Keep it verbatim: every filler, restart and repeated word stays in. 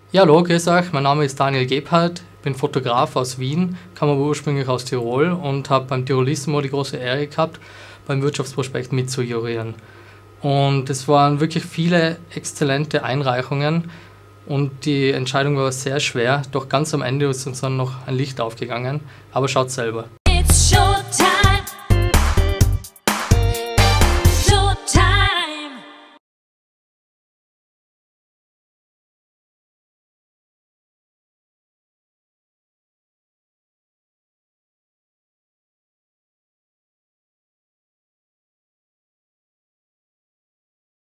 Ja, hallo, grüß euch, mein Name ist Daniel Gebhardt, bin Fotograf aus Wien, komme aber ursprünglich aus Tirol und habe beim Tirolissimo die große Ehre gehabt, beim Wirtschaftsprospekt mitzujurieren. Und es waren wirklich viele exzellente Einreichungen und die Entscheidung war sehr schwer, doch ganz am Ende ist uns dann noch ein Licht aufgegangen, aber schaut selber.